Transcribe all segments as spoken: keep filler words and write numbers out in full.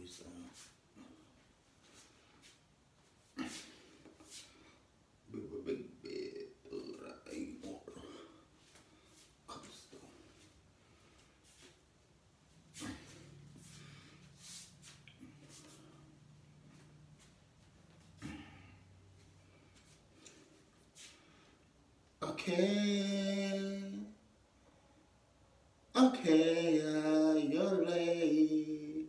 so. Big, big bed. Ugh, I ain't want other stuff. Okay. Okay, uh, you're late.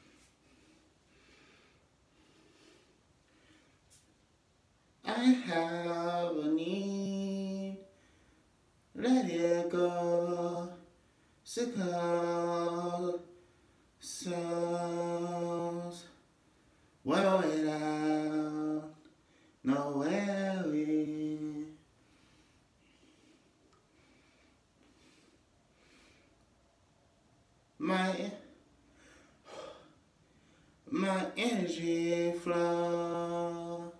I have a need. Let it go. Sickle souls. Wear it out. No worry. My my energy flow.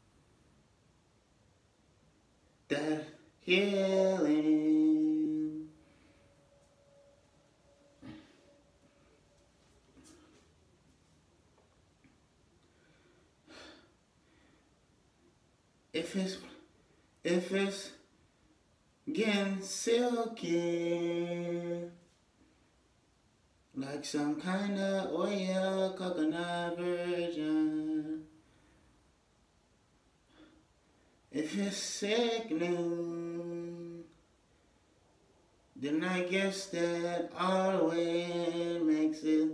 That healing. If it's if it's getting silky, like some kind of oil, coconut virgin. If it's sickening, then I guess that all the way makes it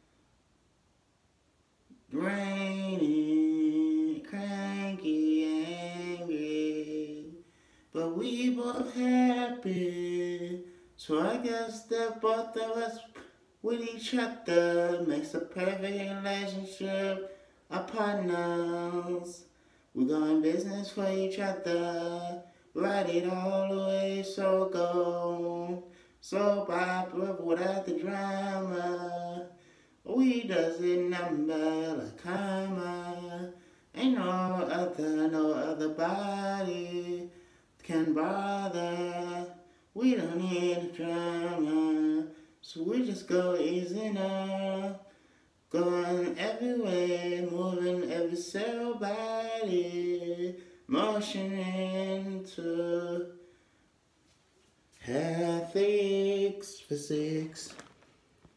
rainy, cranky, angry. But we both happy, so I guess that both of us with each other makes a perfect relationship, our partners. We're going business for each other, ride it all the way, so go, so pop without the drama. We does it number like karma. Ain't no other, no other body can bother. We don't need drama, so we just go easy now. Going everywhere, moving every cell body, motion into ethics, physics.